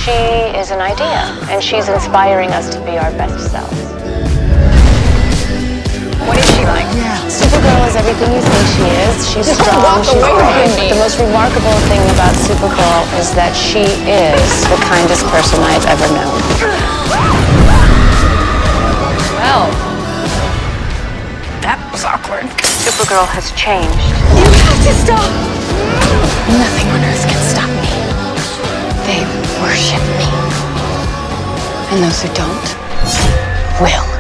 She is an idea, and she's inspiring us to be our best selves. What is she like? Supergirl is everything you think she is. She's strong, she's brave. But the most remarkable thing about Supergirl is that she is the kindest person I've ever known. Well, that was awkward. Supergirl has changed. You have to stop! Nothing on earth can stop me. They worship me. And those who don't will.